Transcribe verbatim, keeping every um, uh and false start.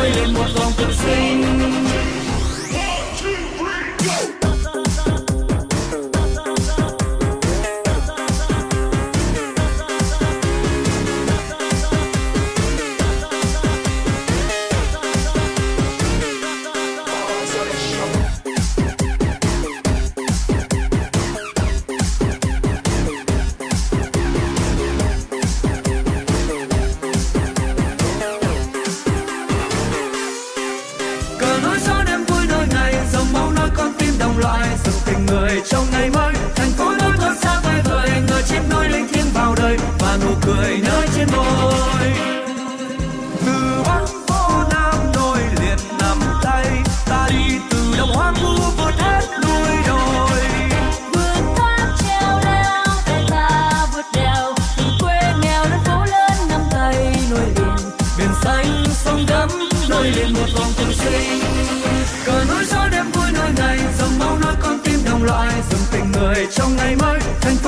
nổi lên một vòng cực sinh. Trong ngày mới thành phố nối thoát xa vời vợi, ngờ chép nối linh thiêng vào đời và nụ cười nơi trên môi. Từ bắc phố nam nối liền nắm tay, ta đi từ đồng hoang vu vượt hết núi đồi. Vượt thác treo leo tay ta vượt đèo, từ quê nghèo đến phố lớn năm tay nối liền. Biển xanh sông đắm nối liền một vòng trường sinh. Cờ núi gió đêm vui nối ngày, dòng máu nối con tim đồng loại, dòng tình người trong ngày mới thành